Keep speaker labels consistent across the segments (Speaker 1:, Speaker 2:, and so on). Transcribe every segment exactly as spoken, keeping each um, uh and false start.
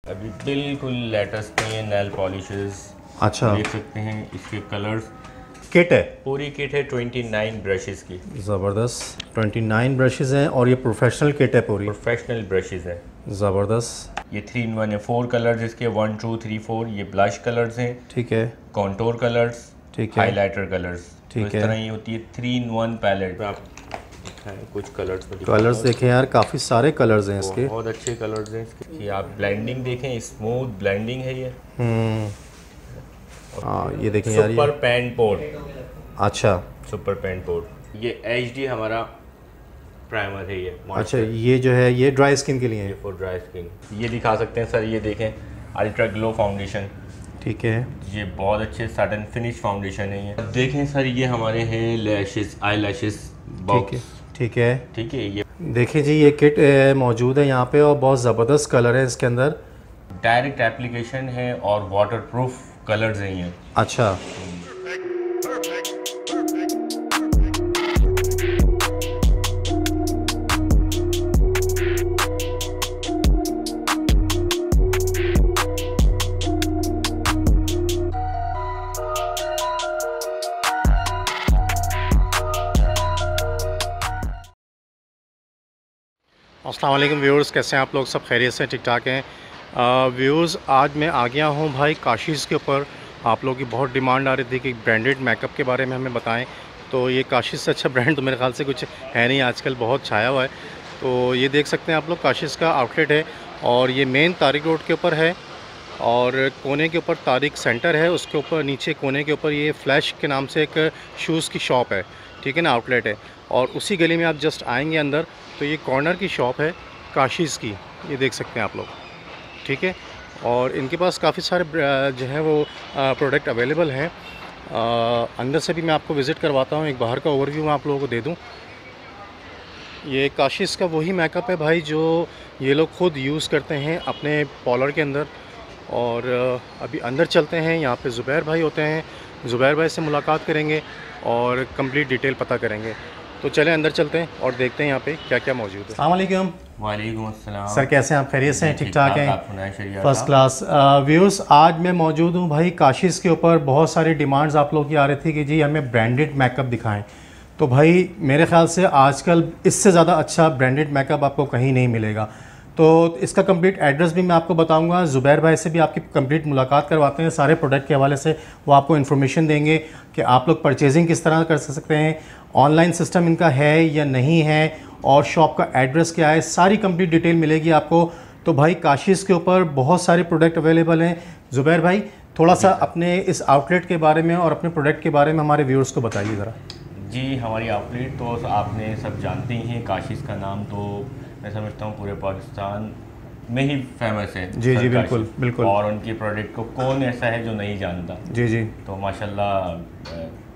Speaker 1: अभी बिल्कुल लेटेस्ट में ये नेल पॉलिशेस।
Speaker 2: अच्छा,
Speaker 1: देख सकते हैं इसके कलर्स।
Speaker 2: किट है,
Speaker 1: पूरी किट है उनतीस ब्रशेस की।
Speaker 2: ज़बरदस्त। उनतीस ब्रशेस हैं और ये प्रोफेशनल किट है पूरी।
Speaker 1: प्रोफेशनल ब्रशेस है।
Speaker 2: ज़बरदस्त।
Speaker 1: ये थ्री इन वन है, फोर कलर्स इसके, वन टू थ्री फोर। ये ब्लश कलर्स हैं,
Speaker 2: ठीक है,
Speaker 1: कॉन्टोर कलर्स,
Speaker 2: ठीक है,
Speaker 1: हाइलाइटर कलर्स।
Speaker 2: ठीक
Speaker 1: तो इस
Speaker 2: है।
Speaker 1: तरह ये होती है थ्री इन वन पैलेट। आप दिखाएं कुछ कलर्स में दिखाएं।
Speaker 2: कलर्स देखें यार, काफ़ी सारे कलर्स हैं इसके।
Speaker 1: बहुत अच्छे कलर्स हैं इसके। ये आप ब्लेंडिंग देखें, स्मूथ ब्लेंडिंग है ये।
Speaker 2: हम्म, हाँ ये देखें यार,
Speaker 1: सुपर
Speaker 2: ये
Speaker 1: पेंट पोर्ट।
Speaker 2: अच्छा,
Speaker 1: सुपर पेंट पोर्ट। ये एच डी हमारा प्राइमर है ये।
Speaker 2: अच्छा ये जो है ये ड्राई स्किन के लिए है।
Speaker 1: For dry skin. ये दिखा सकते हैं सर, ये देखें अल्ट्रा ग्लो फाउंडेशन।
Speaker 2: ठीक है,
Speaker 1: ये बहुत अच्छे सडन फिनिश फाउंडेशन है ये। देखें सर, ये हमारे हैं लैशेस, आई लैशेस बॉक्स।
Speaker 2: ठीक है,
Speaker 1: ठीक है। ये
Speaker 2: देखिए जी, ये किट मौजूद है यहाँ पे और बहुत ज़बरदस्त कलर है इसके अंदर।
Speaker 1: डायरेक्ट एप्लीकेशन है और वाटर प्रूफ कलर्स हैं ये।
Speaker 2: अच्छा, अस्सलाम वालेकुम व्यूअर्स, कैसे हैं आप लोग? सब खैरियत से, ठीक ठाक हैं व्यूअर्स। आज मैं आ गया हूं भाई काशिश के ऊपर। आप लोगों की बहुत डिमांड आ रही थी कि ब्रांडेड मेकअप के बारे में हमें बताएं, तो ये काशिश से अच्छा ब्रांड तो मेरे ख्याल से कुछ है नहीं, आजकल बहुत छाया हुआ है। तो ये देख सकते हैं आप लोग, काशिश का आउटलेट है और ये मेन तारिक रोड के ऊपर है और कोने के ऊपर तारिक सेंटर है, उसके ऊपर नीचे कोने के ऊपर ये फ्लैश के नाम से एक शूज़ की शॉप है, ठीक है ना, आउटलेट है। और उसी गली में आप जस्ट आएंगे अंदर तो ये कॉर्नर की शॉप है काशिश की, ये देख सकते हैं आप लोग, ठीक है। और इनके पास काफ़ी सारे जो है वो प्रोडक्ट अवेलेबल हैं। अंदर से भी मैं आपको विज़िट करवाता हूँ, एक बाहर का ओवरव्यू मैं आप लोगों को दे दूँ। ये काशिश का वही मेकअप है भाई जो ये लोग ख़ुद यूज़ करते हैं अपने पार्लर के अंदर। और अभी अंदर चलते हैं, यहाँ पे ज़ुबैर भाई होते हैं, ज़ुबैर भाई से मुलाकात करेंगे और कंप्लीट डिटेल पता करेंगे। तो चलें अंदर चलते हैं और देखते हैं यहाँ पे क्या क्या मौजूद है। अस्सलाम वालेकुम।
Speaker 1: वालेकुम अस्सलाम
Speaker 2: सर, कैसे हैं आप? खैरियत से हैं? ठीक ठाक हैं, फर्स्ट क्लास। व्यूअर्स, आज मैं मौजूद हूँ भाई काशिश के ऊपर। बहुत सारी डिमांड्स आप लोग की आ रही थी कि जी हमें ब्रांडेड मेकअप दिखाएं, तो भाई मेरे ख्याल से आजकल इससे ज़्यादा अच्छा ब्रांडेड मेकअप आपको कहीं नहीं मिलेगा। तो इसका कंप्लीट एड्रेस भी मैं आपको बताऊंगा। ज़ुबैर भाई से भी आपकी कंप्लीट मुलाकात करवाते हैं, सारे प्रोडक्ट के हवाले से वो आपको इन्फॉर्मेशन देंगे कि आप लोग परचेजिंग किस तरह कर सकते हैं, ऑनलाइन सिस्टम इनका है या नहीं है, और शॉप का एड्रेस क्या है, सारी कंप्लीट डिटेल मिलेगी आपको। तो भाई काशिश के ऊपर बहुत सारे प्रोडक्ट अवेलेबल हैं। ज़ुबैर भाई, थोड़ा सा अपने इस आउटलेट के बारे में और अपने प्रोडक्ट के बारे में हमारे व्यूअर्स को बताइए ज़रा।
Speaker 1: जी, हमारी आउटलेट तो आपने सब जानते ही हैं। काशिश का नाम तो मैं समझता हूँ पूरे पाकिस्तान में ही फेमस है।
Speaker 2: जी जी बिल्कुल बिल्कुल।
Speaker 1: और उनके प्रोडक्ट को कौन ऐसा है जो नहीं जानता।
Speaker 2: जी जी।
Speaker 1: तो माशाल्लाह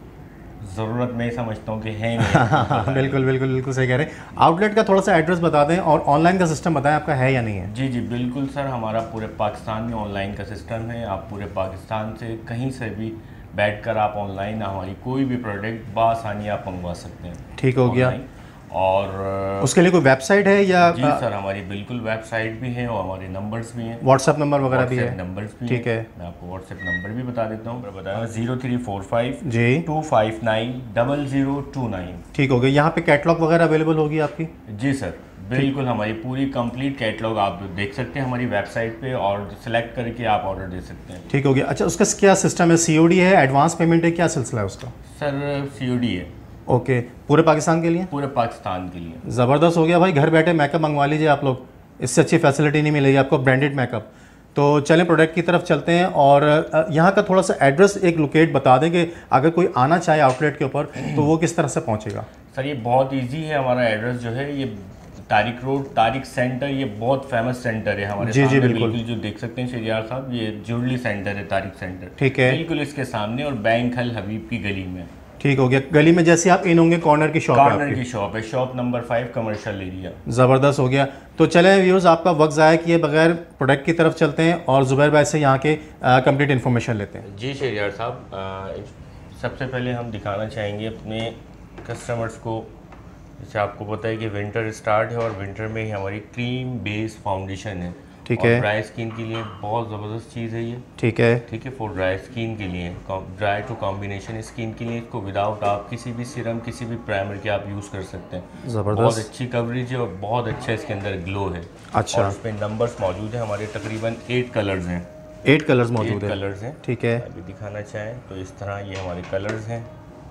Speaker 1: ज़रूरत मैं समझता हूँ कि है नहीं।
Speaker 2: बिल्कुल बिल्कुल बिल्कुल सही कह रहे हैं। आउटलेट का थोड़ा सा एड्रेस बता दें और ऑनलाइन का सिस्टम बताएं, आपका है या नहीं है?
Speaker 1: जी जी बिल्कुल सर, हमारा पूरे पाकिस्तान में ऑनलाइन का सिस्टम है। आप पूरे पाकिस्तान से कहीं से भी बैठकर आप ऑनलाइन हमारी कोई भी प्रोडक्ट बआसानी आप मंगवा सकते हैं।
Speaker 2: ठीक हो गया।
Speaker 1: और
Speaker 2: उसके लिए कोई वेबसाइट है या?
Speaker 1: जी सर, हमारी बिल्कुल वेबसाइट भी है और हमारे नंबर्स भी हैं,
Speaker 2: व्हाट्सएप नंबर वगैरह भी है?
Speaker 1: नंबर्स भी
Speaker 2: ठीक है,
Speaker 1: मैं आपको व्हाट्सएप नंबर भी बता देता हूँ। बताया जीरो थ्री फोर फाइव
Speaker 2: जी
Speaker 1: two five nine double zero two nine.
Speaker 2: ठीक हो गया। यहाँ पे कैटलॉग वगैरह अवेलेबल होगी आपकी?
Speaker 1: जी सर बिल्कुल, हमारी पूरी कंप्लीट कैटलॉग आप देख सकते हैं हमारी वेबसाइट पे और सिलेक्ट करके आप ऑर्डर दे सकते हैं।
Speaker 2: ठीक हो गया। अच्छा, उसका क्या सिस्टम है? सीओडी है, एडवांस पेमेंट है, क्या सिलसिला है उसका?
Speaker 1: सर सीओडी है।
Speaker 2: ओके, पूरे पाकिस्तान के लिए?
Speaker 1: पूरे पाकिस्तान के लिए।
Speaker 2: ज़बरदस्त हो गया भाई, घर बैठे मेकअप मंगवा लीजिए आप लोग, इससे अच्छी फैसिलिटी नहीं मिलेगी आपको ब्रांडेड मेकअप। तो चलें प्रोडक्ट की तरफ चलते हैं और यहाँ का थोड़ा सा एड्रेस एक लोकेट बता दें कि अगर कोई आना चाहे आउटलेट के ऊपर तो वो किस तरह से पहुँचेगा?
Speaker 1: सर ये बहुत ईजी है। हमारा एड्रेस जो है ये तारिक रोड, तारिक सेंटर, ये बहुत फेमस सेंटर है हमारे
Speaker 2: जी
Speaker 1: सामने।
Speaker 2: जी बिल्कुल,
Speaker 1: जो देख सकते हैं शहरियार साहब, ये जुड़ली सेंटर है, तारिक सेंटर,
Speaker 2: ठीक है,
Speaker 1: बिल्कुल इसके सामने और बैंक अल हबीब की गली में।
Speaker 2: ठीक हो गया। गली में जैसे आप इन होंगे कॉर्नर की शॉप है,
Speaker 1: कॉर्नर की शॉप है, shop number five, commercial area.
Speaker 2: ज़बरदस्त हो गया। तो चलें व्यूअर्स, आपका वक्त ज़ाया किए बगैर प्रोडक्ट की तरफ चलते हैं और ज़ुबैर भाई से यहाँ के कंप्लीट इन्फॉर्मेशन लेते हैं।
Speaker 1: जी शहरियार साहब, सबसे पहले हम दिखाना चाहेंगे अपने कस्टमर्स को, जैसे आपको पता है कि विंटर स्टार्ट है और विंटर में ही हमारी क्रीम बेस फाउंडेशन है
Speaker 2: ठीक है।
Speaker 1: ड्राई स्किन के लिए बहुत ज़बरदस्त चीज़ है ये।
Speaker 2: ठीक है।
Speaker 1: ठीक है, फॉर ड्राई स्किन के लिए, ड्राई टू कॉम्बिनेशन स्किन के लिए इसको विदाउट आप किसी भी सीरम किसी भी प्राइमर के आप यूज़ कर सकते हैं।
Speaker 2: ज़बरदस्त।
Speaker 1: बहुत अच्छी कवरेज है और बहुत अच्छा इसके अंदर ग्लो है।
Speaker 2: अच्छा।
Speaker 1: और इसमें नंबर्स मौजूद हैं हमारे, तकरीबन एट कलर्स हैं।
Speaker 2: एट कलर्स मौजूद हैं।
Speaker 1: कलर्स हैं।
Speaker 2: ठीक है।
Speaker 1: अभी दिखाना चाहें तो इस तरह ये हमारे कलर्स हैं।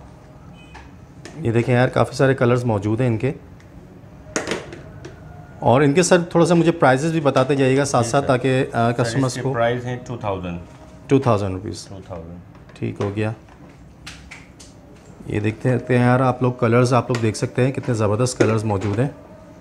Speaker 2: ये देखें यार, काफ़ी सारे कलर्स मौजूद हैं इनके। और इनके सर थोड़ा सा मुझे प्राइजेस भी बताते जाइएगा साथ साथ, ताकि कस्टमर्स को।
Speaker 1: प्राइस है two thousand
Speaker 2: two thousand rupees.
Speaker 1: Two thousand
Speaker 2: ठीक हो गया। ये देखते हैं यार आप लोग, कलर्स आप लोग देख सकते हैं कितने ज़बरदस्त कलर्स मौजूद हैं।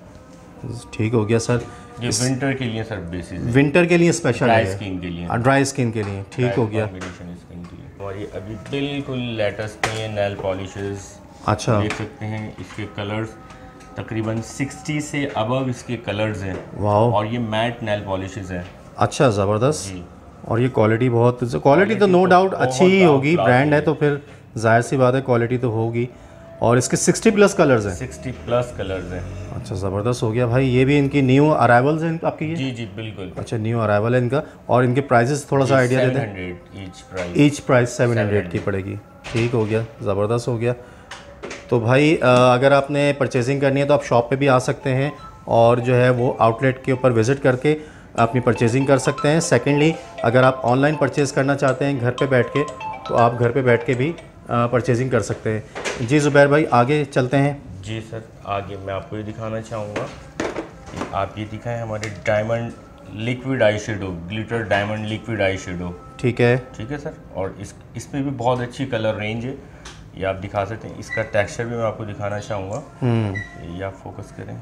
Speaker 2: ठीक हो गया सर।
Speaker 1: ये विंटर के लिए सर बेसिस है।
Speaker 2: विंटर के लिए स्पेशल है,
Speaker 1: ड्राई स्किन के लिए।
Speaker 2: ड्राई स्किन के लिए। ठीक हो गया।
Speaker 1: कॉम्बिनेशन स्किन के लिए। और ये अभी बिल्कुल लेटेस्ट में ये नेल पॉलिशेस।
Speaker 2: अच्छा।
Speaker 1: देख सकते हैं इसके कलर्स तकरीबन सिक्सटी से अबव इसके कलर्स हैं।
Speaker 2: वाओ।
Speaker 1: और ये मैट नेल पॉलिशेस हैं।
Speaker 2: अच्छा, ज़बरदस्त।
Speaker 1: जी।
Speaker 2: और ये क्वालिटी बहुत, क्वालिटी तो नो डाउट अच्छी ही होगी, ब्रांड है तो फिर जाहिर सी बात है क्वालिटी तो होगी। और इसके सिक्सटी प्लस कलर्स हैं।
Speaker 1: सिक्सटी प्लस कलर्स हैं।
Speaker 2: अच्छा, ज़बरदस्त हो गया भाई। ये भी इनकी न्यू अराइवल्स हैं आपकी ये?
Speaker 1: जी जी बिल्कुल।
Speaker 2: अच्छा, न्यू अराइवल है इनका। और इनके प्राइसेस थोड़ा सा आइडिया देते हैं।
Speaker 1: Each price
Speaker 2: each price seven hundred की पड़ेगी। ठीक हो गया, ज़बरदस्त हो गया। तो भाई अगर आपने परचेजिंग करनी है तो आप शॉप पे भी आ सकते हैं और जो है वो आउटलेट के ऊपर विज़िट करके अपनी परचेजिंग कर सकते हैं। सेकेंडली, अगर आप ऑनलाइन परचेज़ करना चाहते हैं घर पे बैठ के, तो आप घर पे बैठ के भी परचेजिंग कर सकते हैं। जी ज़ुबैर भाई, आगे चलते हैं।
Speaker 1: जी सर, आगे मैं आपको ये दिखाना चाहूँगा कि आप ये दिखाएं हमारे diamond liquid eye shadow, glitter diamond liquid eye shadow.
Speaker 2: ठीक है। ठीक
Speaker 1: है सर। और इस इसमें भी बहुत अच्छी कलर रेंज है, ये आप दिखा सकते हैं। इसका टेक्सचर भी मैं आपको दिखाना चाहूँगा। ये आप फोकस करें,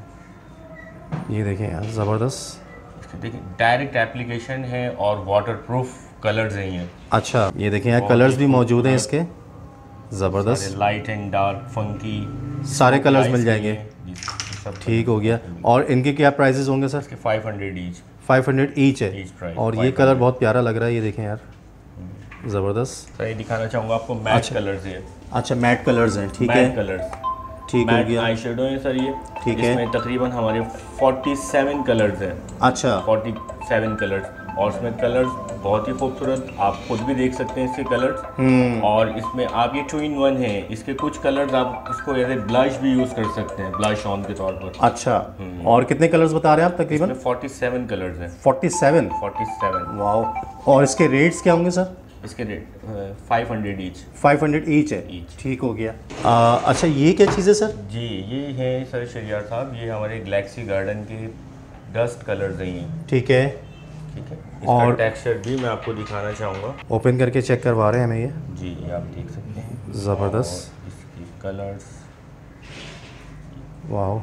Speaker 2: ये देखें यार, ज़बरदस्त।
Speaker 1: इसके देखिए डायरेक्ट एप्लीकेशन है और वाटरप्रूफ कलर्स हैं ये।
Speaker 2: अच्छा, ये देखें यार, कलर्स भी मौजूद हैं इसके, ज़बरदस्त।
Speaker 1: लाइट एंड डार्क फंकी
Speaker 2: सारे कलर्स मिल जाएंगे। ठीक हो गया। और इनके क्या प्राइसेस होंगे सर?
Speaker 1: इसके five hundred each.
Speaker 2: Five hundred each है। और ये कलर बहुत प्यारा लग रहा है, ये देखें यार, ज़बरदस्त।
Speaker 1: सर ये दिखाना चाहूँगा आपको मैट
Speaker 2: अच्छा।
Speaker 1: कलर्स है।
Speaker 2: अच्छा, मैट कलर्स हैं। ठीक है,
Speaker 1: कलर्स।
Speaker 2: ठीक हो गया।
Speaker 1: आई शेडो है सर ये।
Speaker 2: ठीक है।
Speaker 1: इसमें तकरीबन हमारे सैंतालीस कलर्स हैं।
Speaker 2: अच्छा,
Speaker 1: सैंतालीस कलर्स। और इसमें कलर्स बहुत ही खूबसूरत, आप खुद भी देख सकते हैं इसके कलर्स। और इसमें आप ये टू इन वन है, इसके कुछ कलर्स आप इसको एज ए ब्लश भी यूज़ कर सकते हैं, ब्लश ऑन के तौर पर।
Speaker 2: अच्छा। और कितने कलर्स बता रहे हैं आप तकरीबन?
Speaker 1: सैंतालीस कलर्स हैं।
Speaker 2: सैंतालीस?
Speaker 1: सैंतालीस।
Speaker 2: वाओ। और इसके रेट्स क्या होंगे सर?
Speaker 1: इसके rate five hundred each.
Speaker 2: Five hundred each है।
Speaker 1: Each।
Speaker 2: ठीक हो गया। आ, अच्छा, ये क्या चीज़ है सर?
Speaker 1: जी ये है सर शरियार साहब, ये हमारे गैलेक्सी गार्डन के डस्ट कलर्स हैं ये।
Speaker 2: ठीक है।
Speaker 1: ठीक है। इसका
Speaker 2: और
Speaker 1: टेक्सचर भी मैं आपको दिखाना चाहूँगा।
Speaker 2: ओपन करके चेक करवा रहे हैं हमें ये।
Speaker 1: जी ये आप देख सकते हैं,
Speaker 2: ज़बरदस्त।
Speaker 1: इसकी कलर्स।
Speaker 2: वाओ।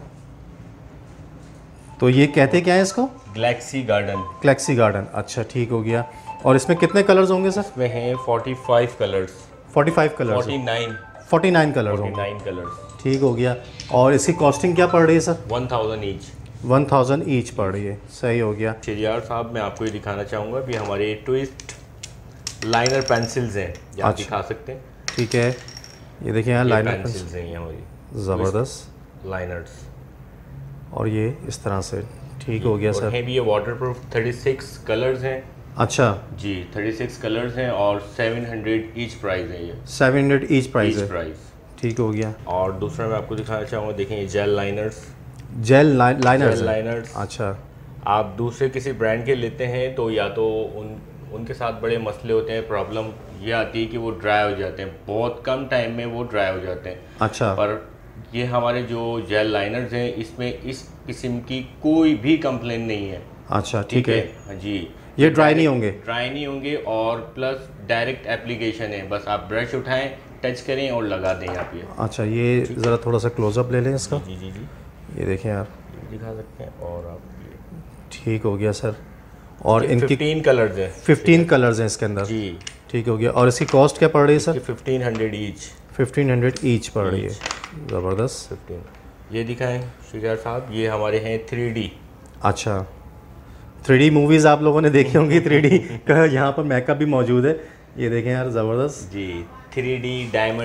Speaker 2: तो ये कहते क्या है इसको?
Speaker 1: Galaxy Garden.
Speaker 2: Galaxy Garden. अच्छा, ठीक हो गया। और इसमें कितने कलर्स होंगे सर?
Speaker 1: इसमें हैं पैंतालीस कलर्स।
Speaker 2: पैंतालीस कलर्स।
Speaker 1: उनचास।
Speaker 2: उनचास कलर्स होंगे।
Speaker 1: उनचास कलर्स।
Speaker 2: ठीक हो गया। और इसकी कॉस्टिंग क्या पड़ रही है sir?
Speaker 1: One thousand each.
Speaker 2: One thousand each पड़ रही है। सही हो गया।
Speaker 1: शरियार साहब मैं आपको ये दिखाना चाहूँगा कि हमारे ट्विस्ट लाइनर पेंसिल्स हैं, ये आप दिखा सकते हैं।
Speaker 2: ठीक है। ये देखिए यहाँ लाइनर
Speaker 1: पेंसिल्स हैं ये हमारी,
Speaker 2: ज़बरदस्त
Speaker 1: लाइनर्स।
Speaker 2: और ये इस तरह से। ठीक हो गया सर।
Speaker 1: हैं भी ये वाटरप्रूफ छत्तीस कलर्स हैं।
Speaker 2: अच्छा
Speaker 1: जी, छत्तीस कलर्स हैं और सात सौ ईच प्राइस है ये।
Speaker 2: सात सौ ईच प्राइस है।
Speaker 1: प्राइस।
Speaker 2: ठीक हो गया।
Speaker 1: और दूसरा मैं आपको दिखाना चाहूँगा, देखें ये gel liners.
Speaker 2: Gel liners.
Speaker 1: Liners.
Speaker 2: अच्छा।
Speaker 1: आप दूसरे किसी ब्रांड के लेते हैं तो या तो उन उनके साथ बड़े मसले होते हैं, प्रॉब्लम ये आती है कि वो ड्राई हो जाते हैं, बहुत कम टाइम में वो ड्राई हो जाते हैं।
Speaker 2: अच्छा।
Speaker 1: पर ये हमारे जो जेल लाइनर्स हैं इसमें इस किस्म की कोई भी कंप्लेन नहीं है।
Speaker 2: अच्छा, ठीक है।
Speaker 1: है जी।
Speaker 2: ये ड्राई नहीं होंगे?
Speaker 1: ड्राई नहीं होंगे और प्लस डायरेक्ट एप्लीकेशन है, बस आप ब्रश उठाएं, टच करें और लगा दें आप ये।
Speaker 2: अच्छा, ये ज़रा थोड़ा सा क्लोजअप ले लें इसका।
Speaker 1: जी जी जी,
Speaker 2: ये देखें यार,
Speaker 1: दिखा सकते हैं। और आप
Speaker 2: ठीक हो गया सर। और इनकी
Speaker 1: पंद्रह कलर्स हैं।
Speaker 2: पंद्रह कलर्स हैं इसके अंदर।
Speaker 1: जी
Speaker 2: ठीक हो गया। और इसकी कॉस्ट क्या पड़ रही है सर?
Speaker 1: पंद्रह सौ ईच।
Speaker 2: पंद्रह सौ ईच पड़ रही है। ज़बरदस्त।
Speaker 1: पंद्रह। ये दिखाएं शरियार साहब, ये हमारे हैं थ्री डी।
Speaker 2: अच्छा, थ्री डी मूवीज़ आप लोगों ने देखी होंगी। थ्री डी का यहाँ पर मेकअप भी मौजूद है। ये देखें यार, ज़बरदस्त।
Speaker 1: जी, थ्री डी डायमंड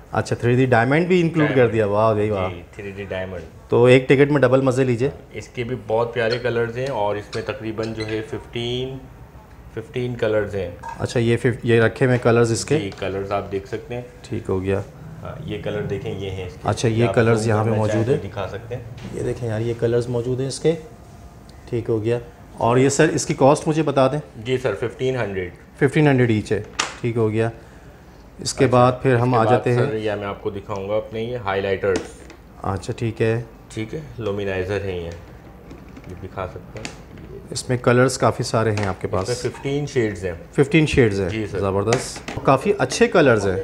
Speaker 2: अच्छा, थ्री डी डायमंड भी इंक्लूड कर दिया, वाह भाई वाह,
Speaker 1: थ्री डी डायमंड।
Speaker 2: तो एक टिकट में डबल मज़े लीजिए।
Speaker 1: इसके भी बहुत प्यारे कलर्स हैं और इसमें तकरीबन जो है फिफ्टीन फिफ्टीन कलर्स हैं।
Speaker 2: अच्छा, ये फिफ ये रखे हुए कलर्स इसके,
Speaker 1: ये कलर्स आप देख सकते हैं।
Speaker 2: ठीक हो गया।
Speaker 1: हाँ, ये कलर देखें, ये हैं इसके।
Speaker 2: अच्छा, ये कलर्स यहाँ पे मौजूद है,
Speaker 1: दिखा सकते हैं।
Speaker 2: ये देखें यार, ये कलर्स मौजूद हैं इसके, ठीक हो गया। और ये सर इसकी कॉस्ट मुझे बता दें।
Speaker 1: जी sir, fifteen hundred
Speaker 2: fifteen hundred each है, ठीक हो गया। इसके अच्छा, बाद फिर हम आ जाते हैं,
Speaker 1: या मैं आपको दिखाऊंगा अपने ये हाइलाइटर्स।
Speaker 2: अच्छा ठीक है,
Speaker 1: ठीक है, लुमिनाइजर है ये, ये दिखा सकते हैं।
Speaker 2: इसमें कलर्स काफ़ी सारे हैं आपके पास,
Speaker 1: फिफ्टीन शेड्स हैं।
Speaker 2: फिफ्टीन शेड्स हैं,
Speaker 1: जी सर,
Speaker 2: ज़बरदस्त, काफ़ी अच्छे कलर्स हैं,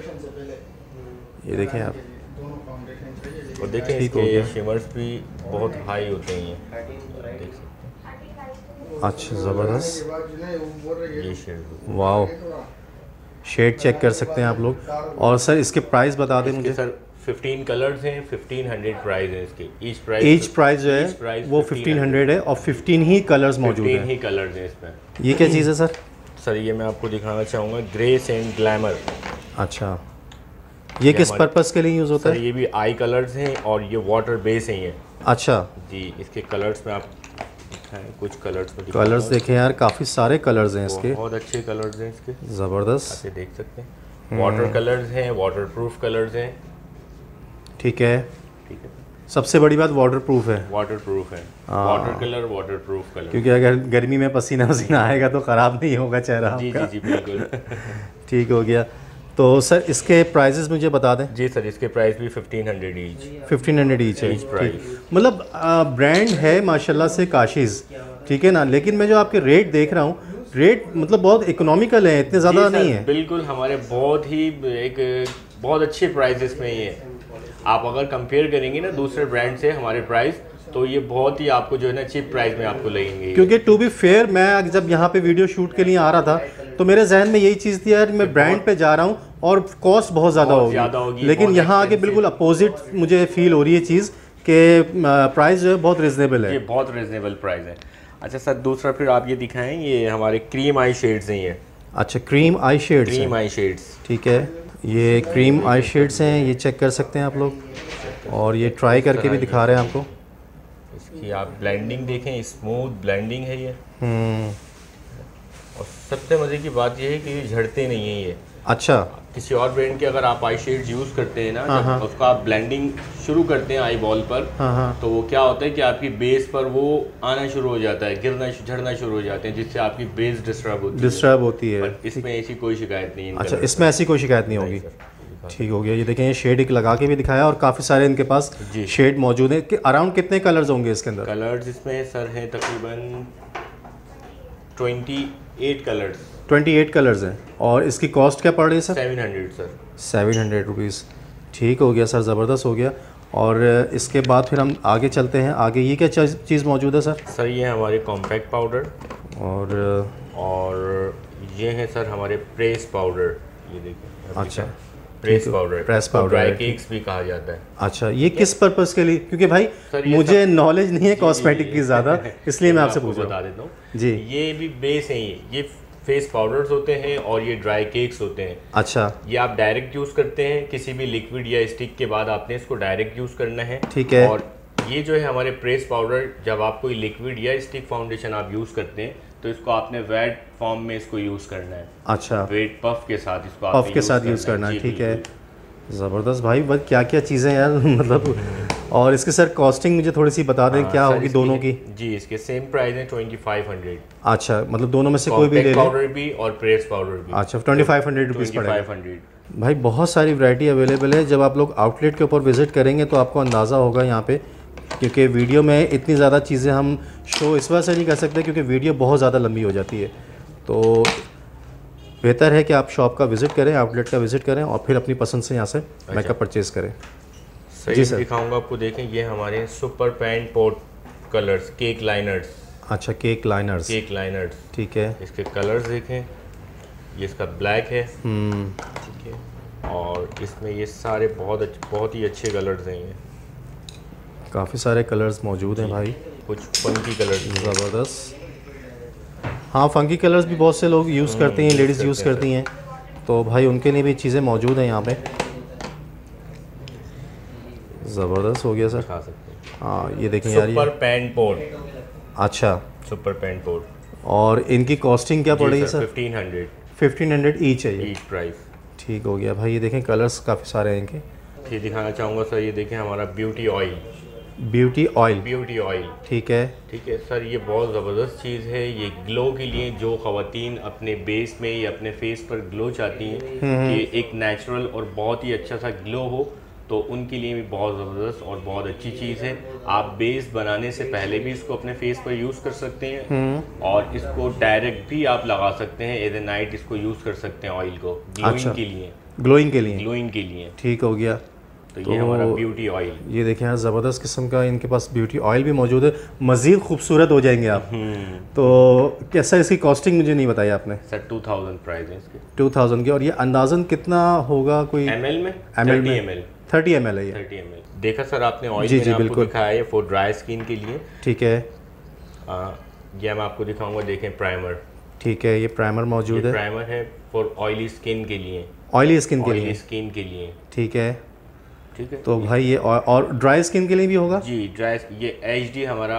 Speaker 2: ये देखें आप।
Speaker 1: और देखें इसके शिमर्स भी बहुत हाई होते हैं, देख सकते हैं।
Speaker 2: अच्छा, ज़बरदस्त,
Speaker 1: ये शेड,
Speaker 2: वाओ, शेड चेक कर सकते हैं आप लोग। और सर इसके प्राइस बता दें मुझे।
Speaker 1: सर फिफ्टीन कलर्स हैं, फिफ्टीन हंड्रेड प्राइस है इसके। ईच प्राइस
Speaker 2: ईच प्राइस जो है वो फिफ्टीन हंड्रेड है और फिफ्टीन ही कलर्स मौजूद हैं।
Speaker 1: ही कलर्स हैं इसमें।
Speaker 2: ये क्या चीज़ है सर?
Speaker 1: सर ये मैं आपको दिखाना चाहूँगा, ग्रेस एंड ग्लैमर।
Speaker 2: अच्छा, ये किस पर्पस के लिए यूज़ होता है?
Speaker 1: ये भी आई कलर्स हैं और ये वाटर बेस हैं ये।
Speaker 2: अच्छा
Speaker 1: जी, इसके कलर्स में आप दिखाएं, कुछ कलर्स में
Speaker 2: कलर्स देखें यार, काफ़ी सारे कलर्स हैं इसके,
Speaker 1: बहुत अच्छे कलर्स हैं इसके,
Speaker 2: ज़बरदस्त,
Speaker 1: आप देख सकते हैं। वाटर कलर्स हैं, वाटर प्रूफ कलर्स हैं,
Speaker 2: ठीक है,
Speaker 1: ठीक है।
Speaker 2: सबसे बड़ी बात वाटर प्रूफ है,
Speaker 1: वाटर प्रूफ है, water colour, waterproof colour,
Speaker 2: क्योंकि अगर गर्मी में पसीना पसीना आएगा तो ख़राब नहीं होगा चेहरा आपका।
Speaker 1: जी जी जी बिल्कुल।
Speaker 2: ठीक हो गया। तो सर इसके प्राइसेस मुझे बता दें।
Speaker 1: जी सर, इसके प्राइस भी fifteen hundred each,
Speaker 2: fifteen hundred each है,
Speaker 1: प्राइस।
Speaker 2: मतलब ब्रांड है माशाल्लाह से काशीज़, ठीक है ना, लेकिन मैं जो आपके रेट देख रहा हूँ, रेट मतलब बहुत इकोनॉमिकल है, इतने ज़्यादा नहीं है।
Speaker 1: बिल्कुल, हमारे बहुत ही एक बहुत अच्छे प्राइसेस में ये, आप अगर कंपेयर करेंगे ना दूसरे ब्रांड से हमारे प्राइस, तो ये बहुत ही आपको जो है ना चीप प्राइस में आपको लगेंगे।
Speaker 2: क्योंकि टू बी फेयर, मैं जब यहाँ पे वीडियो शूट के लिए आ रहा था तो मेरे जहन में यही चीज़ थी यार, मैं ब्रांड पे जा रहा हूँ और कॉस्ट बहुत ज़्यादा होगी, होगी, लेकिन यहाँ आके बिल्कुल अपोजिट मुझे फील हो रही है चीज़ कि प्राइस जो है बहुत रिजनेबल है।
Speaker 1: ये बहुत रिजनेबल प्राइस है। अच्छा सर, दूसरा फिर आप ये दिखाएं, ये हमारे क्रीम आई शेड्स हैं ये।
Speaker 2: अच्छा, cream eye shades,
Speaker 1: cream eye shades,
Speaker 2: ठीक है, ये क्रीम आई शेड्स हैं, ये चेक कर सकते हैं आप लोग, और ये ट्राई करके भी दिखा रहे हैं आपको।
Speaker 1: इसकी आप ब्लेंडिंग देखें, स्मूथ ब्लेंडिंग है ये।
Speaker 2: हम्म,
Speaker 1: और सबसे मज़े की बात ये है कि ये झड़ते नहीं है ये।
Speaker 2: अच्छा,
Speaker 1: किसी और ब्रांड के अगर आप आई शेड्स यूज़ करते हैं ना,
Speaker 2: हाँ,
Speaker 1: जब
Speaker 2: हाँ,
Speaker 1: उसका आप ब्लेंडिंग शुरू करते हैं आई बॉल पर,
Speaker 2: हाँ, हाँ,
Speaker 1: तो वो क्या होता है कि आपकी बेस पर वो आना शुरू हो जाता है, गिरना झड़ना शुरू हो जाते हैं, जिससे आपकी बेस डिस्टर्ब होती है
Speaker 2: डिस्टर्ब होती है।
Speaker 1: इसमें ऐसी कोई शिकायत नहीं है।
Speaker 2: अच्छा, इसमें ऐसी कोई शिकायत नहीं होगी, ठीक हो गया। ये देखें, ये शेड एक लगा के भी दिखाया और काफ़ी सारे इनके पास शेड मौजूद हैं। कि अराउंड कितने कलर्स होंगे इसके अंदर?
Speaker 1: कलर्स इसमें सर हैं तकरीबन twenty eight colours,
Speaker 2: twenty eight colours हैं। और इसकी कॉस्ट क्या पड़ रही है sir?
Speaker 1: Seven hundred sir,
Speaker 2: seven hundred rupees, ठीक हो गया सर, ज़बरदस्त हो गया। और इसके बाद फिर हम आगे चलते हैं। आगे ये क्या चीज़ मौजूद है सर?
Speaker 1: सर ये हमारे कॉम्पैक्ट पाउडर,
Speaker 2: और
Speaker 1: और ये है सर हमारे प्रेस पाउडर, ये देखिए।
Speaker 2: अच्छा,
Speaker 1: press powder,
Speaker 2: press powder,
Speaker 1: dry cakes भी कहा जाता है।
Speaker 2: अच्छा, ये किस पर्पस के लिए? क्योंकि भाई मुझे नॉलेज नहीं है कॉस्मेटिक की ज़्यादा, इसलिए मैं आपसे पूछ
Speaker 1: बता देता हूँ
Speaker 2: जी।
Speaker 1: ये भी बेस है, ये ये फेस पाउडर्स होते हैं और ये ड्राई केक्स होते हैं।
Speaker 2: अच्छा,
Speaker 1: ये आप डायरेक्ट यूज़ करते हैं, किसी भी लिक्विड या स्टिक के बाद आपने इसको डायरेक्ट यूज़ करना है,
Speaker 2: ठीक है।
Speaker 1: और ये जो है हमारे प्रेस पाउडर, जब आप कोई लिक्विड या स्टिक फाउंडेशन आप यूज़ करते हैं तो इसको आपने वेट फॉर्म में इसको यूज़ करना है।
Speaker 2: अच्छा,
Speaker 1: वेट पफ के साथ इसको
Speaker 2: पफ के साथ यूज़ करना है, ठीक है, ज़बरदस्त भाई। बस क्या क्या चीज़ें यार मतलब। और इसके सर कॉस्टिंग मुझे थोड़ी सी बता दें, क्या होगी दोनों की?
Speaker 1: जी, इसके सेम प्राइस है ट्वेंटी फाइव हंड्रेड।
Speaker 2: अच्छा, मतलब दोनों में से कोई भी ले ले?
Speaker 1: पाउडर भी और प्रेस पाउडर भी।
Speaker 2: अच्छा, ट्वेंटी फाइव हंड्रेड रुपीज़ पड़ेगा। भाई बहुत सारी वैरायटी अवेलेबल है। जब आप लोग आउटलेट के ऊपर विज़िट करेंगे तो आपको अंदाज़ा होगा यहाँ पे, क्योंकि वीडियो में इतनी ज़्यादा चीज़ें हम शो इस वजह से नहीं कर सकते क्योंकि वीडियो बहुत ज़्यादा लंबी हो जाती है। तो बेहतर है कि आप शॉप का विज़िट करें, आउटलेट का विज़िट करें और फिर अपनी पसंद से यहाँ से अच्छा। मेकअप परचेज़ करें।
Speaker 1: सही दिखाऊंगा आपको, देखें ये हमारे super paint port colours, cake liners.
Speaker 2: अच्छा, केक लाइनर्स,
Speaker 1: केक लाइनर्स,
Speaker 2: ठीक है।
Speaker 1: इसके कलर्स देखें, ये इसका ब्लैक है, ठीक है, और इसमें ये सारे बहुत अच्छे, बहुत ही अच्छे कलर्स हैं। ये
Speaker 2: काफ़ी सारे कलर्स मौजूद हैं भाई,
Speaker 1: कुछ फंकी कलर्स,
Speaker 2: ज़बरदस्त। हाँ, फंकी कलर्स भी बहुत से लोग यूज़ करते हैं, लेडीज़ यूज़ करती हैं, तो भाई उनके लिए भी चीज़ें मौजूद हैं यहाँ पे। ज़बरदस्त हो गया सर।
Speaker 1: खा सकते हैं।
Speaker 2: हाँ ये देखें यार,
Speaker 1: सुपर
Speaker 2: ये
Speaker 1: पेन पोर्ट।
Speaker 2: अच्छा,
Speaker 1: सुपर पेन पोर्ट।
Speaker 2: और इनकी कॉस्टिंग क्या पड़ रही है sir?
Speaker 1: Fifteen hundred.
Speaker 2: Fifteen hundred each है ये
Speaker 1: ईच प्राइस।
Speaker 2: ठीक हो गया भाई। ये देखें कलर्स काफ़ी सारे हैं इनके।
Speaker 1: ये दिखाना चाहूँगा सर, ये देखें हमारा beauty oil.
Speaker 2: Beauty oil.
Speaker 1: Beauty oil
Speaker 2: ठीक है।
Speaker 1: ठीक है सर, ये बहुत ज़बरदस्त चीज़ है। ये ग्लो के लिए, जो ख़वातीन अपने बेस में या अपने फेस पर ग्लो चाहती हैं कि एक नेचुरल और बहुत ही अच्छा सा ग्लो हो, तो उनके लिए भी बहुत ज़बरदस्त और बहुत अच्छी चीज़ है। आप बेस बनाने से पहले भी इसको अपने फेस पर यूज़ कर सकते हैं और इसको डायरेक्ट भी आप लगा सकते हैं। एज ए नाइट इसको यूज़ कर सकते हैं ऑयल को ग्लोइंग
Speaker 2: अच्छा,
Speaker 1: के लिए।
Speaker 2: ग्लोइंग के लिए
Speaker 1: ग्लोइंग के लिए
Speaker 2: ठीक हो गया।
Speaker 1: तो,
Speaker 2: तो
Speaker 1: ये हमारा ब्यूटी ऑयल।
Speaker 2: ये देखें यार, ज़बरदस्त किस्म का इनके पास ब्यूटी ऑयल भी मौजूद है। मज़ीद खूबसूरत हो जाएंगे आप। तो कैसा इसकी कॉस्टिंग मुझे नहीं बताई आपने?
Speaker 1: सर टू थाउजेंड प्राइस है इसके।
Speaker 2: टू थाउजेंड की। और ये अंदाज़न कितना होगा कोई
Speaker 1: एम एल में?
Speaker 2: एम एल में
Speaker 1: M L
Speaker 2: thirty M L है ये।
Speaker 1: Thirty M L. देखा सर आपने ऑयल
Speaker 2: जी
Speaker 1: मैंने
Speaker 2: जी
Speaker 1: आपको
Speaker 2: बिल्कुल
Speaker 1: दिखाया है फॉर ड्राई स्किन के लिए।
Speaker 2: ठीक है।
Speaker 1: आ, ये मैं आपको दिखाऊंगा, देखें प्राइमर।
Speaker 2: ठीक है, ये प्राइमर मौजूद
Speaker 1: ये
Speaker 2: है।
Speaker 1: प्राइमर है फॉर ऑयली स्किन के लिए।
Speaker 2: ऑयली स्किन के
Speaker 1: ऑयली
Speaker 2: लिए
Speaker 1: स्किन के लिए
Speaker 2: ठीक है।
Speaker 1: ठीक है।
Speaker 2: तो भाई ये और, और ड्राई स्किन के लिए भी होगा?
Speaker 1: जी ड्राई, ये एच डी हमारा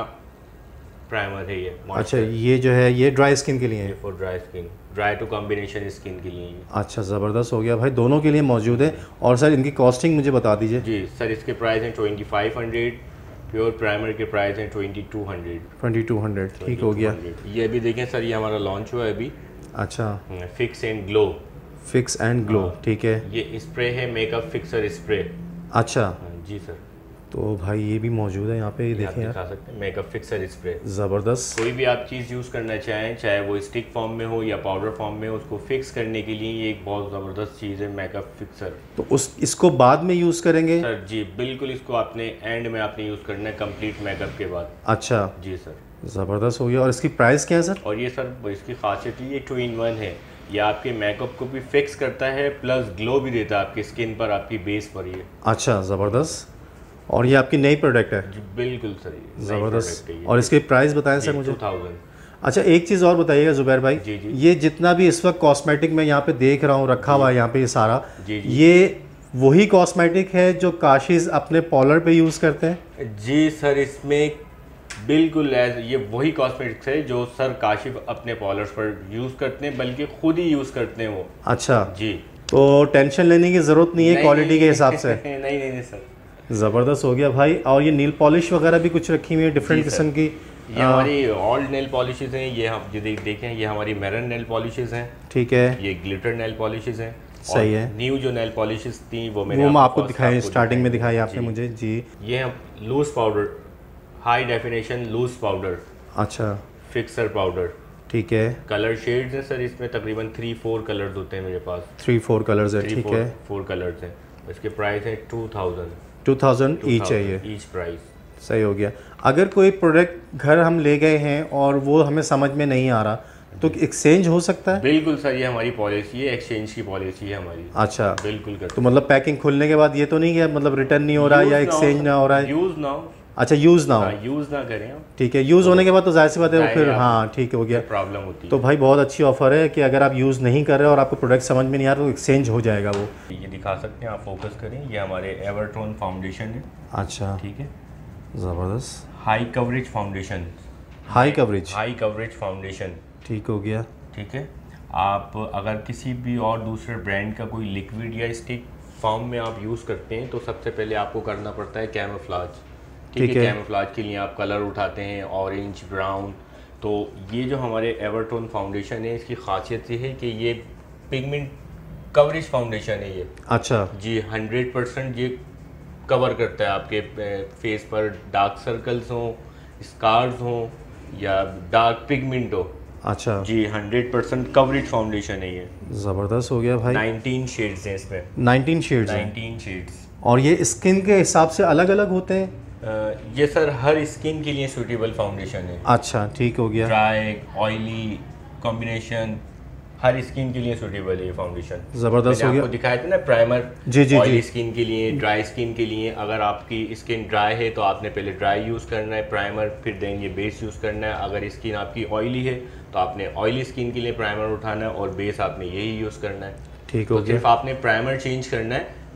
Speaker 1: प्राइमर है ये।
Speaker 2: अच्छा, ये जो है ये ड्राई स्किन के लिए है।
Speaker 1: For dry skin, dry to combination skin के लिए।
Speaker 2: अच्छा, ज़बरदस्त हो गया भाई, दोनों के लिए मौजूद है। और सर इनकी कॉस्टिंग मुझे बता दीजिए।
Speaker 1: जी सर, इसके प्राइस हैं twenty five hundred. Pure primer के प्राइस हैं twenty two hundred.
Speaker 2: Twenty two hundred ठीक हो गया।
Speaker 1: ये भी देखें सर, ये हमारा लॉन्च हुआ है अभी।
Speaker 2: अच्छा,
Speaker 1: fix and glow.
Speaker 2: Fix and glow ठीक है।
Speaker 1: ये स्प्रे है, मेकअप फिक्सर स्प्रे।
Speaker 2: अच्छा
Speaker 1: जी सर।
Speaker 2: तो भाई ये भी मौजूद है यहाँ पे, ये देखें यार,
Speaker 1: दिखा सकते हैं मेकअप फिक्सर स्प्रे।
Speaker 2: ज़बरदस्त।
Speaker 1: कोई भी आप चीज़ यूज़ करना चाहें, चाहे वो स्टिक फॉर्म में हो या पाउडर फॉर्म में, उसको फिक्स करने के लिए ये एक बहुत ज़बरदस्त चीज़ है मेकअप फिक्सर।
Speaker 2: तो उस इसको बाद में यूज़ करेंगे?
Speaker 1: सर जी बिल्कुल, इसको आपने एंड में आपने यूज़ करना है कंप्लीट मेकअप के बाद।
Speaker 2: अच्छा
Speaker 1: जी सर।
Speaker 2: ज़बरदस्त हो गया। और इसकी प्राइस क्या है सर?
Speaker 1: और ये सर इसकी खासियत ये टू इन वन है। ये आपके मेकअप को भी फिक्स करता है प्लस ग्लो भी देता है आपकी स्किन पर, आपकी बेस पर। ये
Speaker 2: अच्छा, ज़बरदस्त। और ये आपकी नई प्रोडक्ट है?
Speaker 1: जी बिल्कुल सर,
Speaker 2: ज़बरदस्त। और इसके प्राइस बताएं सर मुझे।
Speaker 1: Two thousand.
Speaker 2: अच्छा, एक चीज़ और बताइएगा ज़ुबैर भाई।
Speaker 1: जी जी।
Speaker 2: ये जितना भी इस वक्त कॉस्मेटिक में यहाँ पे देख रहा हूँ रखा हुआ है यहाँ पे ये सारा,
Speaker 1: जी जी।
Speaker 2: ये वही कॉस्मेटिक है जो काशिश अपने पॉलर पे यूज़ करते हैं?
Speaker 1: जी सर, इसमें बिल्कुल ये वही कॉस्मेटिक्स है जो सर काशिफ अपने पॉलर्स पर यूज़ करते हैं, बल्कि खुद ही यूज़ करते हैं वो।
Speaker 2: अच्छा
Speaker 1: जी।
Speaker 2: तो टेंशन लेने की ज़रूरत नहीं है क्वालिटी के हिसाब से?
Speaker 1: नहीं नहीं नहीं सर।
Speaker 2: ज़बरदस्त हो गया भाई। और ये नील पॉलिश वगैरह भी कुछ रखी हुई है डिफरेंट किस्म की?
Speaker 1: ये हमारी ओल्ड नेल पॉलिशेस हैं। ये हम जो देखें, ये हमारी मेरन नेल पॉलिशेस हैं।
Speaker 2: ठीक है।
Speaker 1: ये ग्लिटर नेल पॉलिशेस हैं।
Speaker 2: सही है।
Speaker 1: न्यू जो नेल पॉलिशेस थी वो मैंने
Speaker 2: वो मैं
Speaker 1: आपको
Speaker 2: आपको दिखाई, स्टार्टिंग में दिखाई आपने मुझे। जी।
Speaker 1: ये हम loose powder, high definition loose powder.
Speaker 2: अच्छा,
Speaker 1: फिक्सर पाउडर।
Speaker 2: ठीक है।
Speaker 1: कलर शेड्स हैं सर, इसमें तकरीबन थ्री फोर कलर्स होते हैं मेरे पास।
Speaker 2: थ्री फोर कलर्स है,
Speaker 1: थ्री
Speaker 2: ठीक
Speaker 1: फोर,
Speaker 2: है।
Speaker 1: फोर कलर्स हैं। इसके प्राइस है two thousand.
Speaker 2: Two thousand each है ये।
Speaker 1: Each price.
Speaker 2: सही हो गया। अगर कोई प्रोडक्ट घर हम ले गए हैं और वो हमें समझ में नहीं आ रहा, तो एक्सचेंज हो सकता है?
Speaker 1: बिल्कुल सर, ये हमारी पॉलिसी है, एक्सचेंज की पॉलिसी है हमारी।
Speaker 2: अच्छा,
Speaker 1: बिल्कुल करते।
Speaker 2: तो मतलब पैकिंग खुलने के बाद ये तो नहीं है मतलब रिटर्न नहीं हो रहा है या एक्सचेंज ना हो रहा है?
Speaker 1: यूज़ ना हो।
Speaker 2: अच्छा, यूज़ ना हो।
Speaker 1: यूज़ ना करें हम।
Speaker 2: ठीक है। यूज़ होने के बाद तो जाहिर सी बात है वो फिर,
Speaker 1: आप-
Speaker 2: हाँ ठीक हो गया।
Speaker 1: प्रॉब्लम होती है।
Speaker 2: तो भाई बहुत अच्छी ऑफर है कि अगर आप यूज़ नहीं कर रहे और आपको प्रोडक्ट समझ में नहीं आ रहा तो एक्सचेंज हो जाएगा वो।
Speaker 1: ये दिखा सकते हैं, आप फोकस करें। ये हमारे एवरटोन फाउंडेशन है।
Speaker 2: अच्छा,
Speaker 1: ठीक है।
Speaker 2: ज़बरदस्त।
Speaker 1: High coverage foundation.
Speaker 2: High coverage.
Speaker 1: High coverage foundation.
Speaker 2: ठीक हो गया।
Speaker 1: ठीक है। आप अगर किसी भी और दूसरे ब्रांड का कोई लिक्विड या स्टिक फॉर्म में आप यूज़ करते हैं तो सबसे पहले आपको करना पड़ता है कैमोफ्लेज। ठीक है। कैमोफ्लेज के लिए आप कलर उठाते हैं ऑरेंज, ब्राउन। तो ये जो हमारे एवरटोन फाउंडेशन है, इसकी खासियत ये है कि ये पिगमेंट कवरेज फाउंडेशन है ये।
Speaker 2: अच्छा
Speaker 1: जी, हंड्रेड परसेंट ये कवर करता है आपके फेस पर डार्क सर्कल्स हों, स्कार्स हों या डार्क पिगमेंट हो।
Speaker 2: अच्छा
Speaker 1: जी, हंड्रेड परसेंट कवरेज फाउंडेशन है ये।
Speaker 2: ज़बरदस्त हो गया भाई।
Speaker 1: नाइनटीन शेड्स हैं इसमें।
Speaker 2: नाइनटीन शेड्स हैं।
Speaker 1: Nineteen shades.
Speaker 2: और ये स्किन के हिसाब से अलग अलग होते हैं?
Speaker 1: अ, ये सर हर स्किन के लिए सूटेबल फाउंडेशन है।
Speaker 2: अच्छा, ठीक हो गया।
Speaker 1: ड्राई, ऑयली कॉम्बिनेशन, हर स्किन के लिए सूटेबल है ये फाउंडेशन।
Speaker 2: ज़बरदस्त हो
Speaker 1: मैंने
Speaker 2: गया।
Speaker 1: आपको दिखाया था ना प्राइमर।
Speaker 2: जी जी
Speaker 1: ऑयली
Speaker 2: जी।
Speaker 1: स्किन के लिए, ड्राई स्किन के लिए। अगर आपकी स्किन ड्राई है तो आपने पहले ड्राई यूज़ करना है प्राइमर, फिर देन ये बेस यूज़ करना है। अगर स्किन आपकी ऑयली है तो आपने ऑयली स्किन के लिए प्राइमर उठाना है और बेस आपने यही यूज़ करना है।
Speaker 2: ठीक हो
Speaker 1: तो
Speaker 2: गया।
Speaker 1: सिर्फ आपने प्राइमर चेंज करना है,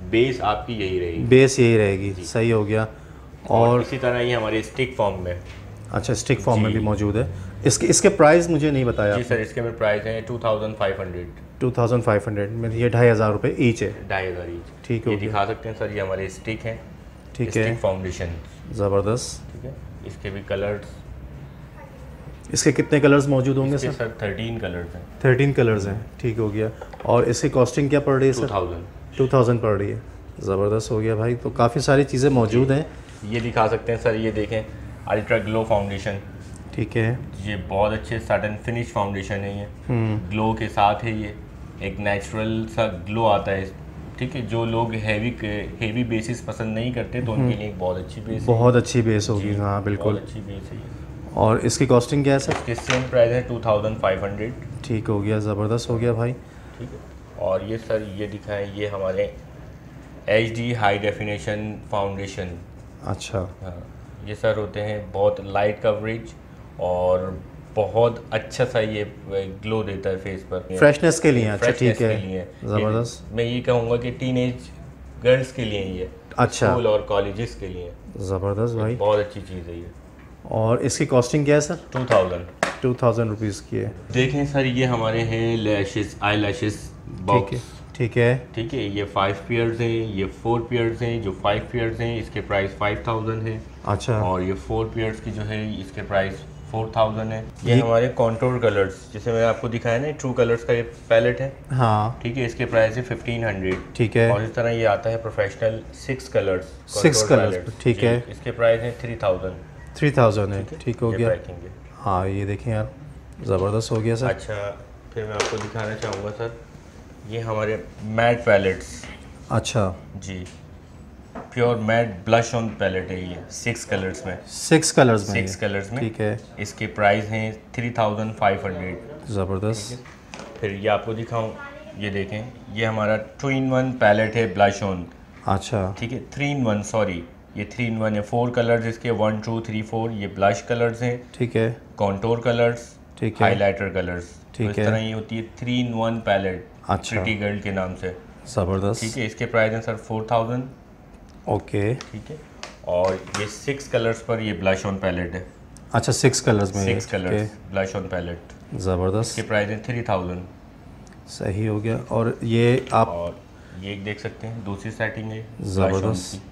Speaker 1: बेस आपकी यही रहेगी,
Speaker 2: बेस यही रहेगी, सही हो गया।
Speaker 1: और,
Speaker 2: और
Speaker 1: इसी तरह ये हमारे स्टिक फॉर्म में।
Speaker 2: अच्छा, स्टिक फॉर्म में भी मौजूद है। इसके इसके प्राइस मुझे नहीं बताया
Speaker 1: जी सर, इसके में प्राइस है two thousand five hundred.
Speaker 2: Two thousand five hundred में ये ढाई हज़ार रुपये ईच है।
Speaker 1: ढाई हज़ार ईच,
Speaker 2: ठीक
Speaker 1: है।
Speaker 2: है,
Speaker 1: ये दिखा सकते हैं सर, ये हमारे स्टिक हैं,
Speaker 2: ठीक है,
Speaker 1: स्टिक फाउंडेशन,
Speaker 2: ज़बरदस्त।
Speaker 1: ठीक है। इसके भी कलर्स,
Speaker 2: इसके कितने कलर्स मौजूद होंगे सर?
Speaker 1: सर थर्टीन कलर्स हैं।
Speaker 2: थर्टीन कलर्स हैं, ठीक हो गया। और इसकी कॉस्टिंग क्या पड़ रही है sir?
Speaker 1: Two thousand
Speaker 2: two thousand पड़ रही है, ज़बरदस्त हो गया भाई। तो काफ़ी सारी चीज़ें मौजूद हैं।
Speaker 1: ये दिखा सकते हैं सर, ये देखें अल्ट्रा ग्लो फाउंडेशन,
Speaker 2: ठीक है,
Speaker 1: ये बहुत अच्छे सडन फिनिश फाउंडेशन है। ये ग्लो के साथ है, ये एक नेचुरल सा ग्लो आता है, ठीक है। जो लोग हैवी हैवी बेसिस पसंद नहीं करते तो उनके लिए एक बहुत अच्छी बेस,
Speaker 2: बहुत अच्छी बेस होगी, हाँ बिल्कुल,
Speaker 1: बहुत अच्छी बेस है ये।
Speaker 2: और इसकी कॉस्टिंग क्या है सर?
Speaker 1: इसके सेम प्राइस है टू थाउजेंड फाइव हंड्रेड।
Speaker 2: ठीक हो गया, ज़बरदस्त हो गया भाई,
Speaker 1: ठीक है। और ये सर ये दिखाएं, ये हमारे H D high definition foundation.
Speaker 2: अच्छा,
Speaker 1: हाँ, ये सर होते हैं बहुत लाइट कवरेज और बहुत अच्छा सा ये ग्लो देता है फेस पर,
Speaker 2: फ्रेशनेस के लिए। अच्छा,
Speaker 1: फ्रेशनेस
Speaker 2: ठीक है,
Speaker 1: के लिए
Speaker 2: ज़बरदस्त।
Speaker 1: मैं ये कहूँगा कि टीनेज गर्ल्स के लिए ये,
Speaker 2: अच्छा,
Speaker 1: स्कूल और कॉलेजेस के लिए
Speaker 2: ज़बरदस्त भाई।
Speaker 1: बहुत अच्छी चीज़ है ये।
Speaker 2: और इसकी कॉस्टिंग क्या है sir?
Speaker 1: Two thousand
Speaker 2: two thousand rupees की है।
Speaker 1: देखें सर, ये हमारे हैं लैशेस, आई लैशेस बॉक्स,
Speaker 2: ठीक है,
Speaker 1: ठीक है। ये फाइव पेयर्स हैं, ये फोर पेयर्स हैं। जो फाइव पेयर्स हैं इसके प्राइस फाइव थाउजेंड है,
Speaker 2: अच्छा,
Speaker 1: और ये फोर पेयर्स की जो है इसके प्राइस फोर थाउजेंड है। ये हमारे कॉन्टोर कलर्स, जैसे मैंने आपको दिखाया ना, ट्रू कलर्स का ये पैलेट है,
Speaker 2: हाँ
Speaker 1: ठीक है। इसके प्राइस है फिफ्टीन हंड्रेड,
Speaker 2: ठीक है।
Speaker 1: और इस तरह ये आता है professional six colours,
Speaker 2: six colours, ठीक है।
Speaker 1: इसके प्राइस है थ्री थाउजेंड।
Speaker 2: थ्री थाउजेंड है, ठीक हो गया।
Speaker 1: पैकिंग है,
Speaker 2: हाँ ये देखें यार, ज़बरदस्त हो गया सर।
Speaker 1: अच्छा, फिर मैं आपको दिखाना चाहूँगा सर, ये हमारे मैट पैलेट्स,
Speaker 2: अच्छा
Speaker 1: जी, pure matte blush on palette है ये, सिक्स कलर्स में,
Speaker 2: सिक्स कलर्स में,
Speaker 1: सिक्स कलर्स में,
Speaker 2: ठीक है।
Speaker 1: इसके प्राइस हैं थ्री थाउजेंड फाइव हंड्रेड।
Speaker 2: ज़बरदस्त।
Speaker 1: फिर ये आपको दिखाऊं, ये देखें, ये हमारा टू इन वन पैलेट है ब्लश ऑन,
Speaker 2: अच्छा,
Speaker 1: ठीक है। थ्री इन वन, सॉरी, ये थ्री इन वन है। फोर कलर्स इसके, वन टू थ्री फोर, ये ब्लश कलर्स हैं,
Speaker 2: ठीक है,
Speaker 1: कॉन्टोर कलर्स,
Speaker 2: ठीक है,
Speaker 1: हाइलाइटर कलर्स,
Speaker 2: ठीक
Speaker 1: तो इस
Speaker 2: है।
Speaker 1: तरह ये होती है थ्री इन वन पैलेट,
Speaker 2: अच्छा,
Speaker 1: प्रिटी गर्ल के नाम से,
Speaker 2: ज़बरदस्त,
Speaker 1: ठीक है। इसके प्राइस हैं सर फोर थाउजेंड,
Speaker 2: ओके,
Speaker 1: ठीक है। और ये सिक्स कलर्स पर ये ब्लश ऑन पैलेट है,
Speaker 2: अच्छा, सिक्स कलर्स में,
Speaker 1: six colours blush on palette,
Speaker 2: ज़बरदस्त,
Speaker 1: इसके प्राइस है थ्री थाउजेंड।
Speaker 2: सही हो गया। और ये आप,
Speaker 1: और ये देख सकते हैं दूसरी सेटिंग है,
Speaker 2: ज़बरदस्त,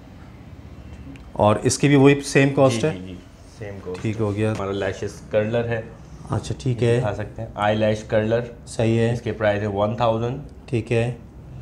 Speaker 2: और इसकी भी वही सेम कॉस्ट है,
Speaker 1: जी, सेम कॉस्ट,
Speaker 2: ठीक हो गया।
Speaker 1: हमारा लैशेस कर्लर है,
Speaker 2: अच्छा, ठीक है,
Speaker 1: दिखा सकते हैं, आई लैश कर्लर,
Speaker 2: सही है,
Speaker 1: इसके प्राइस है वन थाउजेंड,
Speaker 2: ठीक है।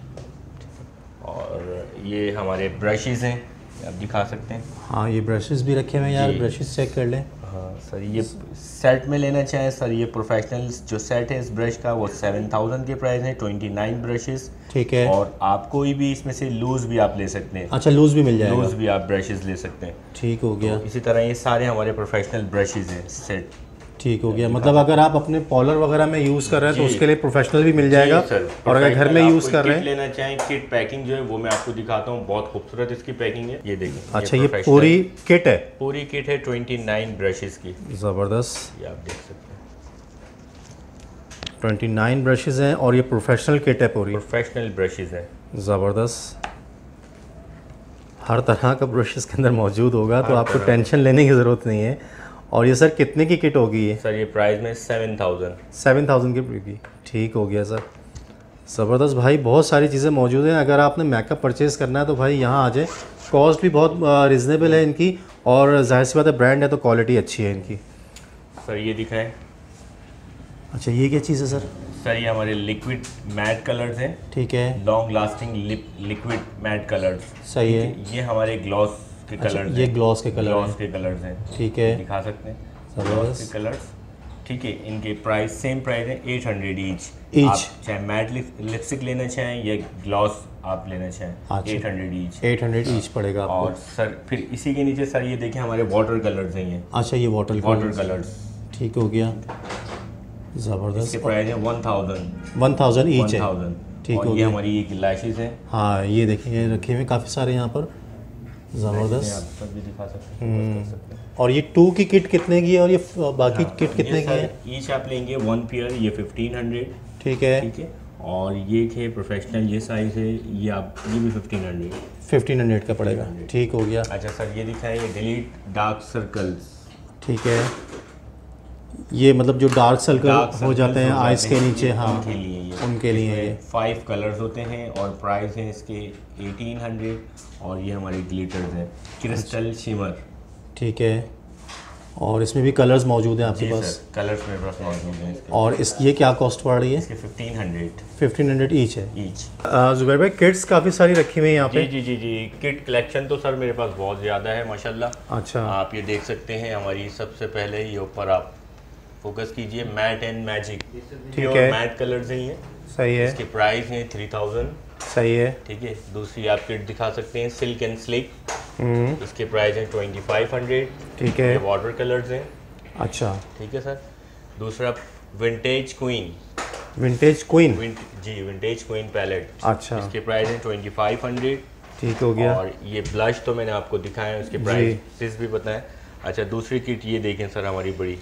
Speaker 1: और ये हमारे ब्रशेस हैं, आप दिखा सकते हैं,
Speaker 2: हाँ ये ब्रशेस भी रखे हुए हैं यार,
Speaker 1: जी।
Speaker 2: ब्रशेस चेक कर लें।
Speaker 1: हाँ सर, ये सेट में लेना चाहें सर, ये प्रोफेशनल जो सेट है इस ब्रश का वो सेवन थाउजेंड के प्राइस है, ट्वेंटी नाइन ब्रशेस,
Speaker 2: ठीक है।
Speaker 1: और आप कोई भी इसमें से लूज भी आप ले सकते हैं,
Speaker 2: अच्छा, लूज भी मिल जाएगा,
Speaker 1: लूज भी आप ब्रशेस ले सकते हैं,
Speaker 2: ठीक हो गया।
Speaker 1: तो इसी तरह ये सारे हमारे प्रोफेशनल ब्रशेस हैं सेट,
Speaker 2: ठीक हो गया। मतलब अगर आप अपने पॉलर वगैरह में यूज़ कर रहे हैं तो
Speaker 1: जी।
Speaker 2: उसके लिए प्रोफेशनल भी मिल जाएगा,
Speaker 1: जी, सर,
Speaker 2: और अगर घर में
Speaker 1: आप
Speaker 2: यूज़
Speaker 1: कोई
Speaker 2: कर रहे
Speaker 1: किट
Speaker 2: हैं,
Speaker 1: लेना चाहें, किट पैकिंग जो है वो मैं आपको दिखाता हूँ, बहुत खूबसूरत इसकी पैकिंग है, ये देखिए।
Speaker 2: अच्छा, ये
Speaker 1: प्रोफेशनल
Speaker 2: पूरी किट है,
Speaker 1: पूरी किट है ट्वेंटी नाइन ब्रशेस की,
Speaker 2: ज़बरदस्त,
Speaker 1: ये आप देख सकते हैं,
Speaker 2: ट्वेंटी नाइन ब्रशेज़ हैं और ये प्रोफेशनल किट है पूरी,
Speaker 1: प्रोफेशनल ब्रशेस हैं,
Speaker 2: ज़बरदस्त। हर तरह का ब्रशेस के अंदर मौजूद होगा, तो
Speaker 1: हर
Speaker 2: आपको
Speaker 1: तरह।
Speaker 2: टेंशन लेने की ज़रूरत नहीं है। और ये सर कितने की किट होगी ये?
Speaker 1: सर ये प्राइस में सेवन थाउजेंड,
Speaker 2: सेवन थाउजेंड की पड़ेगी, ठीक हो गया सर, ज़बरदस्त भाई। बहुत सारी चीज़ें मौजूद हैं, अगर आपने मेकअप परचेज़ करना है तो भाई यहाँ आ जाए। कॉस्ट भी बहुत रिजनेबल है इनकी, और जाहिर सी बात है ब्रांड है तो क्वालिटी अच्छी है इनकी।
Speaker 1: सर ये दिखाएं,
Speaker 2: अच्छा, ये क्या चीज़ है सर?
Speaker 1: सर ये हमारे लिक्विड मैट कलर्स हैं,
Speaker 2: ठीक है,
Speaker 1: long lasting liquid matte colours,
Speaker 2: सही है।
Speaker 1: ये हमारे ग्लॉस के
Speaker 2: अच्छा,
Speaker 1: कलर्स
Speaker 2: ये
Speaker 1: हैं,
Speaker 2: ग्लॉस के कलर
Speaker 1: ग्लॉस
Speaker 2: हैं,
Speaker 1: के कलर्स हैं,
Speaker 2: ठीक है,
Speaker 1: दिखा सकते हैं,
Speaker 2: जबरदस्त।
Speaker 1: ग्लॉस के कलर्स, ठीक है। इनके प्राइस सेम प्राइस है एट हंड्रेड ईच,
Speaker 2: Each।
Speaker 1: आप चाहे मैट लिपस्टिक लेना चाहें या ग्लॉस आप लेना चाहें,
Speaker 2: अच्छा।
Speaker 1: Eight hundred each,
Speaker 2: eight hundred each पड़ेगा आपको।
Speaker 1: और सर फिर इसी के नीचे सर ये देखें हमारे वाटर कलर्स हैं, ये
Speaker 2: अच्छा, ये वाटर
Speaker 1: वाटर कलर्स,
Speaker 2: ठीक हो गया,
Speaker 1: इसके
Speaker 2: ज़बरदस्त।
Speaker 1: प्राइस है one thousand,
Speaker 2: one thousand each
Speaker 1: one
Speaker 2: है,
Speaker 1: थाउजेंड,
Speaker 2: ठीक
Speaker 1: और
Speaker 2: हो
Speaker 1: ये
Speaker 2: गया।
Speaker 1: हमारी ये लैशेस हैं,
Speaker 2: हाँ ये देखिए, ये रखे हुए काफ़ी सारे यहाँ पर, ज़बरदस्त।
Speaker 1: आप सब भी दिखा सकते हैं, कर सकते हैं।
Speaker 2: और ये टू की किट कितने की है, और ये फ- बाकी किट कितने की है?
Speaker 1: ईच आप लेंगे वन पेयर, ये फिफ्टीन हंड्रेड,
Speaker 2: ठीक है,
Speaker 1: ठीक है। और ये थे प्रोफेशनल, ये साइज़ है, ये आप ये भी फिफ्टीन हंड्रेड
Speaker 2: फिफ्टीन हंड्रेड का पड़ेगा। ठीक हो गया।
Speaker 1: अच्छा सर ये दिखाएं, ये डिलीट डार्क सर्कल्स।
Speaker 2: ठीक है, ये मतलब जो डार्क सर्कल हो जाते हैं आइस के नीचे, हाँ
Speaker 1: उनके लिए ये
Speaker 2: उनके लिए ये
Speaker 1: फाइव कलर्स होते हैं और प्राइस है इसके एटीन हंड्रेड। और ये हमारे ग्लिटर्स हैं क्रिस्टल शिमर।
Speaker 2: ठीक है, और इसमें भी कलर्स मौजूद हैं आपके पास?
Speaker 1: कलर्स मेरे पास मौजूद हैं इसके।
Speaker 2: और इस ये क्या कॉस्ट पड़ रही है?
Speaker 1: इसके fifteen hundred
Speaker 2: fifteen hundred each है।
Speaker 1: ईच।
Speaker 2: जुबैर भाई किट्स काफ़ी सारी रखी हुई हैं यहाँ पे?
Speaker 1: जी जी जी जी किट कलेक्शन तो सर मेरे पास बहुत ज़्यादा है माशाल्लाह।
Speaker 2: अच्छा,
Speaker 1: आप ये देख सकते हैं हमारी सबसे पहले ये ऊपर आप फोकस कीजिए, मैट एंड मैजिक।
Speaker 2: ठीक है,
Speaker 1: मैट कलर्स हैं ये।
Speaker 2: सही है।
Speaker 1: इसके प्राइस हैं थ्री थाउजेंड।
Speaker 2: सही है।
Speaker 1: ठीक है, दूसरी आप किट दिखा सकते हैं सिल्क एंड स्लिक।
Speaker 2: हम्म,
Speaker 1: इसके प्राइस हैं ट्वेंटी फाइव हंड्रेड।
Speaker 2: ठीक है।
Speaker 1: ये वाटर कलर्स हैं।
Speaker 2: अच्छा,
Speaker 1: ठीक है सर। दूसरा विंटेज क्वीन।
Speaker 2: Vintage queen.
Speaker 1: विंट जी विंटेज क्वीन पैलेट।
Speaker 2: अच्छा,
Speaker 1: इसके प्राइस हैं ट्वेंटी फाइव हंड्रेड।
Speaker 2: ठीक हो गया।
Speaker 1: और ये ब्लश तो मैंने आपको दिखाया, उसके प्राइस भी बताएं। अच्छा दूसरी किट ये देखें सर हमारी बड़ी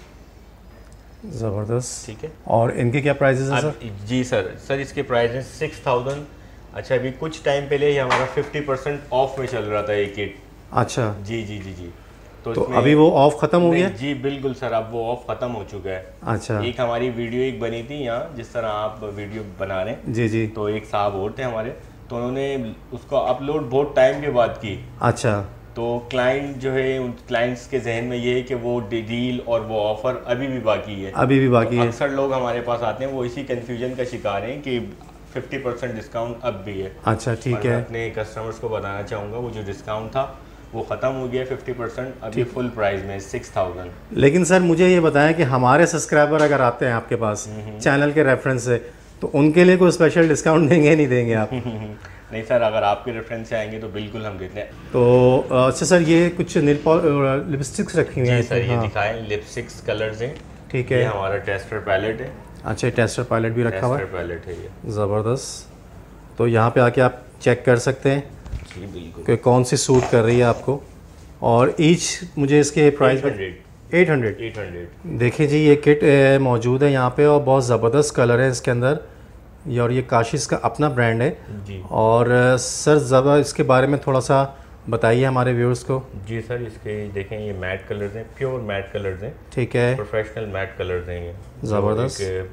Speaker 2: ज़बरदस्त।
Speaker 1: ठीक है।
Speaker 2: और इनके क्या प्राइसेस हैं सर?
Speaker 1: जी सर सर इसके प्राइस हैं सिक्स थाउजेंड। अच्छा अभी कुछ टाइम पहले ये हमारा फिफ्टी परसेंट ऑफ में चल रहा था ये किट।
Speaker 2: अच्छा,
Speaker 1: जी जी जी जी
Speaker 2: तो, तो अभी वो ऑफ ख़त्म हो गया?
Speaker 1: जी बिल्कुल सर, अब वो ऑफ ख़त्म हो चुका है।
Speaker 2: अच्छा,
Speaker 1: एक हमारी वीडियो एक बनी थी यहाँ, जिस तरह आप वीडियो बना रहे हैं।
Speaker 2: जी जी।
Speaker 1: तो एक साहब और थे हमारे, तो उन्होंने उसको अपलोड बहुत टाइम के बाद की।
Speaker 2: अच्छा,
Speaker 1: तो क्लाइंट जो है उन क्लाइंट्स के जहन में ये है कि वो डील और वो ऑफर अभी भी बाकी है।
Speaker 2: अभी भी बाकी
Speaker 1: तो
Speaker 2: है।
Speaker 1: अक्सर लोग हमारे पास आते हैं वो इसी कंफ्यूजन का शिकार हैं कि फिफ्टी परसेंट डिस्काउंट अब भी है।
Speaker 2: अच्छा, ठीक है।
Speaker 1: मैं अपने कस्टमर्स को बताना चाहूँगा वो जो डिस्काउंट था वो ख़त्म हो गया फिफ्टी परसेंट, अभी फुल प्राइस में सिक्स थाउजेंड।
Speaker 2: लेकिन सर मुझे ये बताएं कि हमारे सब्सक्राइबर अगर आते हैं आपके पास चैनल के रेफरेंस से, तो उनके लिए कोई स्पेशल डिस्काउंट देंगे नहीं देंगे आप?
Speaker 1: नहीं सर, अगर आपके रेफरेंस से आएंगे तो बिल्कुल हम देते हैं।
Speaker 2: तो अच्छा सर, ये कुछ नील लिपस्टिक्स रखी हुई हैं
Speaker 1: सर, ये दिखाएं, लिपस्टिक्स कलर्स हैं।
Speaker 2: ठीक है,
Speaker 1: ये हमारा टेस्टर पैलेट है।
Speaker 2: अच्छा, टेस्टर पैलेट भी रखा हुआ है।
Speaker 1: टेस्टर पैलेट है ये।
Speaker 2: ज़बरदस्त। तो यहाँ पे आके आप चेक कर सकते हैं
Speaker 1: जी बिल्कुल
Speaker 2: कि कौन सी सूट कर रही है आपको। और ईच मुझे इसके price eight hundred
Speaker 1: eight hundred
Speaker 2: देखिए जी, ये किट मौजूद है यहाँ पे और बहुत ज़बरदस्त कलर है इसके अंदर। ये और ये काशिश का अपना ब्रांड है
Speaker 1: जी।
Speaker 2: और सर ज़रा इसके बारे में थोड़ा सा बताइए हमारे व्यूअर्स को।
Speaker 1: जी सर, इसके देखें ये मैट कलर्स हैं, प्योर मैट कलर्स हैं।
Speaker 2: ठीक है,
Speaker 1: प्रोफेशनल मैट कलर्स हैं ये।
Speaker 2: ज़बरदस्त।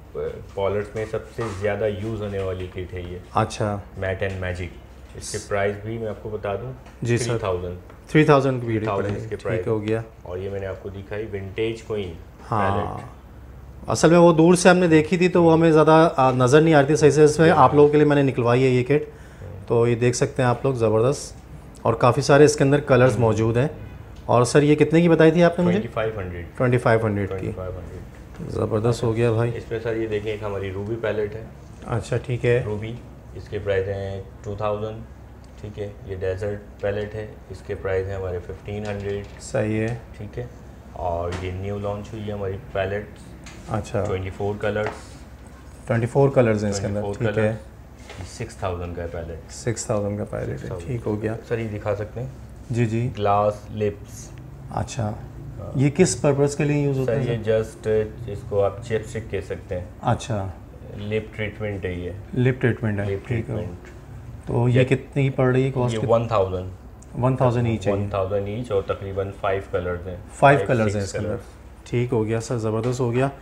Speaker 1: पॉलर्स में सबसे ज़्यादा यूज़ होने वाली किट है ये।
Speaker 2: अच्छा,
Speaker 1: मैट एंड मैजिक। इसके प्राइस भी मैं आपको बता दूं,
Speaker 2: जी सर,
Speaker 1: थाउजेंड
Speaker 2: थ्री थाउजेंड की वीडियो
Speaker 1: थाउजेंड
Speaker 2: पड़ेगी।
Speaker 1: इसके
Speaker 2: ठीक
Speaker 1: प्राइस
Speaker 2: हो गया।
Speaker 1: और ये मैंने आपको दिखाई विंटेज क्वीन।
Speaker 2: हाँ, असल में वो दूर से हमने देखी थी तो वो हमें ज़्यादा नज़र नहीं आ रही थी सही से। इसमें आप लोगों के लिए मैंने निकलवाई है ये किट, तो ये देख सकते हैं आप लोग, ज़बरदस्त। और काफ़ी सारे इसके अंदर कलर्स मौजूद हैं। और सर ये कितने की बताई थी आपने मुझे?
Speaker 1: Twenty five hundred
Speaker 2: twenty five hundred की। ज़बरदस्त हो गया भाई।
Speaker 1: इसमें सर ये देखें, एक हमारी रूबी पैलेट है।
Speaker 2: अच्छा, ठीक है।
Speaker 1: रूबी, इसके प्राइस हैं टू थाउजेंड। ठीक है, ये डेजर्ट पैलेट है, इसके प्राइस हैं हमारे फिफ्टीन हंड्रेड।
Speaker 2: सही है।
Speaker 1: ठीक है, और ये न्यू लॉन्च हुई है हमारी पैलेट।
Speaker 2: अच्छा,
Speaker 1: twenty four colours
Speaker 2: twenty four colours हैं इसके अंदर। ठीक है,
Speaker 1: सिक्स थाउजेंड का पैलेट।
Speaker 2: सिक्स थाउजेंड का पैलेट है। ठीक हो गया
Speaker 1: सर, ये दिखा सकते हैं
Speaker 2: जी जी।
Speaker 1: Glass lips.
Speaker 2: अच्छा, ये किस पर्पस के लिए यूज़ होता है?
Speaker 1: सर ये जस्ट इसको आप चिपस्टिक कह सकते हैं।
Speaker 2: अच्छा,
Speaker 1: लिप ट्रीटमेंट है ये।
Speaker 2: लिप ट्रीटमेंट है।
Speaker 1: लिप
Speaker 2: ठीक है।
Speaker 1: ट्रीटमेंट।
Speaker 2: तो ये कितनी की पड़ रही है कॉस्ट?
Speaker 1: ये one thousand
Speaker 2: one thousand each है।
Speaker 1: वन थाउजेंड ईच और तकरीबन फाइव कलर्स हैं।
Speaker 2: फाइव कलर्स हैं इसके अंदर। ठीक हो गया सर, ज़बरदस्त हो गया।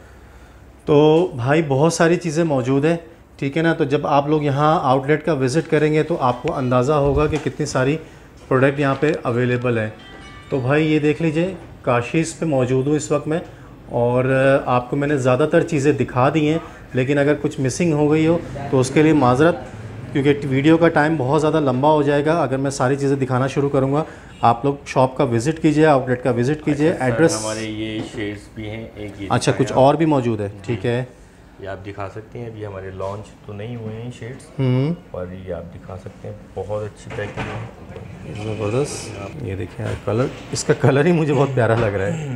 Speaker 2: तो भाई बहुत सारी चीज़ें मौजूद हैं, ठीक है ना। तो जब आप लोग यहाँ आउटलेट का विज़िट करेंगे तो आपको अंदाज़ा होगा कि कितनी सारी प्रोडक्ट यहाँ पे अवेलेबल है। तो भाई ये देख लीजिए, काशीज़ पे मौजूद हूँ इस वक्त मैं, और आपको मैंने ज़्यादातर चीज़ें दिखा दी हैं, लेकिन अगर कुछ मिसिंग हो गई हो तो उसके लिए माजरत, क्योंकि वीडियो का टाइम बहुत ज़्यादा लंबा हो जाएगा अगर मैं सारी चीज़ें दिखाना शुरू करूँगा। आप लोग शॉप का विज़िट कीजिए, आउटलेट का विज़िट कीजिए।
Speaker 1: अच्छा,
Speaker 2: एड्रेस
Speaker 1: हमारे ये शेड्स भी हैं, एक ये
Speaker 2: अच्छा, कुछ और भी मौजूद है। ठीक है,
Speaker 1: ये आप दिखा सकते हैं। अभी हमारे लॉन्च तो नहीं हुए हैं शेड्स,
Speaker 2: हम्म,
Speaker 1: पर ये आप दिखा सकते हैं, बहुत अच्छी पैकिंग है,
Speaker 2: ज़बरदस्त। ये देखिए यार, कलर, इसका कलर ही मुझे बहुत प्यारा लग रहा है,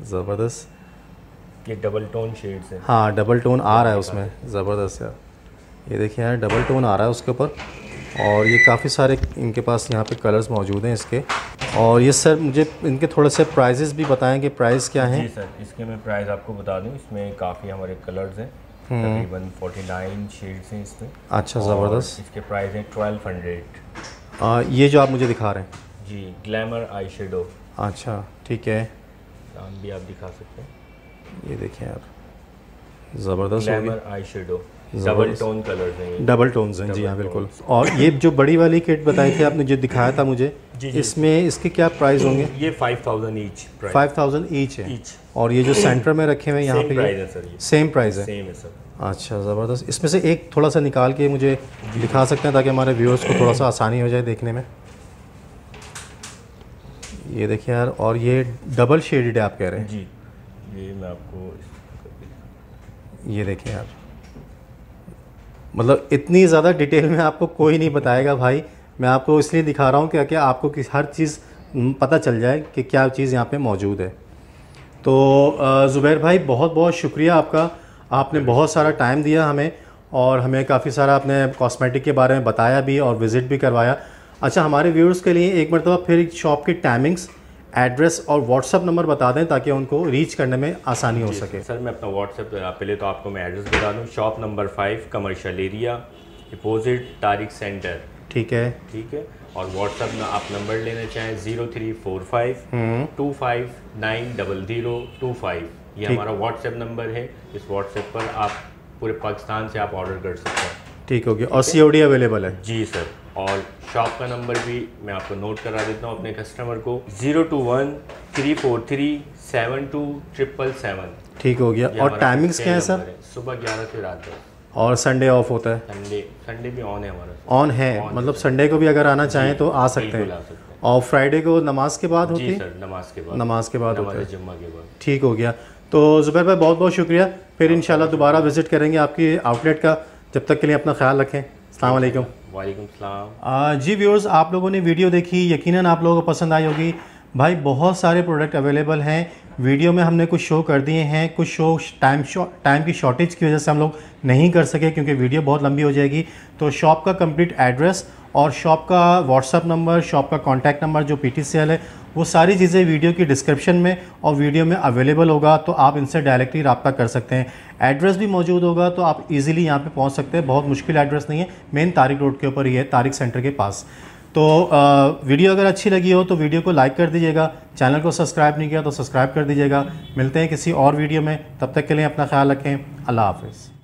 Speaker 2: ज़बरदस्त।
Speaker 1: ये डबल टोन शेड्स हैं।
Speaker 2: हाँ, डबल टोन आ रहा है उसमें, ज़बरदस्त यार। ये देखिए यार, डबल टोन आ रहा है उसके ऊपर, और ये काफ़ी सारे इनके पास यहाँ पे कलर्स मौजूद हैं इसके। और ये सर मुझे इनके थोड़े से प्राइजेस भी बताएं कि प्राइस क्या हैं?
Speaker 1: जी सर, इसके मैं प्राइस आपको बता दूं, इसमें काफ़ी हमारे कलर्स हैं। तकरीबन उनचास शेड्स हैं इसमें।
Speaker 2: अच्छा, ज़बरदस्त।
Speaker 1: इसके प्राइस हैं ट्वेल्व हंड्रेड।
Speaker 2: आ, ये जो आप मुझे दिखा रहे हैं
Speaker 1: जी, ग्लैमर आई शेडो।
Speaker 2: अच्छा, ठीक है,
Speaker 1: नाम भी आप दिखा सकते हैं।
Speaker 2: ये देखें यार, ज़बरदस्त हो गया।
Speaker 1: Glamour eye shadow, double tone colours हैं ये।
Speaker 2: डबल टोन्स हैं जी हाँ, बिल्कुल। और ये जो बड़ी वाली किट बताई थी आपने, जो दिखाया था मुझे,
Speaker 1: जी, जी।
Speaker 2: इसमें इसके क्या प्राइस होंगे?
Speaker 1: ये five thousand each.
Speaker 2: Five thousand each है।
Speaker 1: ईच।
Speaker 2: और ये जो सेंटर में रखे हुए हैं यहाँ पे,
Speaker 1: प्राइस है सर, ये
Speaker 2: सेम प्राइस है।
Speaker 1: सेम है सर।
Speaker 2: अच्छा, ज़बरदस्त। इसमें से एक थोड़ा सा निकाल के मुझे दिखा सकते हैं ताकि हमारे व्यूअर्स को थोड़ा सा आसानी हो जाए देखने में। ये देखिए यार, और ये डबल शेडेड है आप कह रहे हैं?
Speaker 1: जी, ये मैं आपको,
Speaker 2: ये देखें यार, मतलब इतनी ज़्यादा डिटेल में आपको कोई नहीं बताएगा भाई। मैं आपको इसलिए दिखा रहा हूँ क्या क्या आपको किस हर चीज़ पता चल जाए कि क्या चीज़ यहाँ पे मौजूद है। तो ज़ुबैर भाई, बहुत बहुत शुक्रिया आपका, आपने बहुत सारा टाइम दिया हमें और हमें काफ़ी सारा आपने कॉस्मेटिक के बारे में बताया भी और विज़िट भी करवाया। अच्छा, हमारे व्यूअर्स के लिए एक मरतबा फिर शॉप की टाइमिंग्स, एड्रेस और व्हाट्सअप नंबर बता दें ताकि उनको रीच करने में आसानी हो सके।
Speaker 1: सर मैं अपना व्हाट्सएप, पहले तो आपको मैं एड्रेस बता दूं। Shop number five, commercial area, opposite Tariq centre. ठीक है, ठीक है। और व्हाट्सएप में आप नंबर लेना चाहें zero three four five two five nine double zero two five, ये हमारा व्हाट्सएप नंबर है। इस व्हाट्सएप पर आप पूरे पाकिस्तान से आप ऑर्डर कर सकते हैं।
Speaker 2: ठीक हो गया। और सी ओ डी अवेलेबल है?
Speaker 1: जी सर। और शॉप का नंबर भी मैं आपको नोट करा देता हूँ अपने कस्टमर को, zero two one three four three seven two triple seven.
Speaker 2: ठीक हो गया। और टाइमिंग्स क्या है सर?
Speaker 1: सुबह ग्यारह से रात दस।
Speaker 2: और संडे ऑफ होता है?
Speaker 1: संडे संडे भी ऑन है हमारा।
Speaker 2: ऑन है, मतलब संडे को भी अगर आना चाहें तो आ सकते हैं। और फ्राइडे को नमाज के बाद होती है?
Speaker 1: सर, नमाज के बाद।
Speaker 2: नमाज के बाद होता है,
Speaker 1: जुम्मा के बाद।
Speaker 2: ठीक हो गया। तो ज़ुबैर भाई, बहुत बहुत शुक्रिया। फिर इंशाल्लाह दोबारा विज़िट करेंगे आपकी आउटलेट का। जब तक के लिए अपना ख्याल रखें। अस्सलाम वालेकुम।
Speaker 1: वालेकुम सलाम।
Speaker 2: जी व्यूअर्स, आप लोगों ने वीडियो देखी, यकीनन आप लोगों को पसंद आई होगी। भाई बहुत सारे प्रोडक्ट अवेलेबल हैं। वीडियो में हमने कुछ शो कर दिए हैं, कुछ शो टाइम टाइम की शॉर्टेज की वजह से हम लोग नहीं कर सके क्योंकि वीडियो बहुत लंबी हो जाएगी। तो शॉप का कंप्लीट एड्रेस और शॉप का व्हाट्सअप नंबर, शॉप का कॉन्टैक्ट नंबर जो पी टी सी एल है, वो सारी चीज़ें वीडियो की डिस्क्रिप्शन में और वीडियो में अवेलेबल होगा, तो आप इनसे डायरेक्टली रब्ता कर सकते हैं। एड्रेस भी मौजूद होगा तो आप इजीली यहाँ पे पहुँच सकते हैं। बहुत मुश्किल एड्रेस नहीं है, मेन तारिक रोड के ऊपर ही है, तारिक सेंटर के पास। तो आ, वीडियो अगर अच्छी लगी हो तो वीडियो को लाइक कर दीजिएगा, चैनल को सब्सक्राइब नहीं किया तो सब्सक्राइब कर दीजिएगा। मिलते हैं किसी और वीडियो में, तब तक के लिए अपना ख्याल रखें। अल्लाह हाफ़िज़।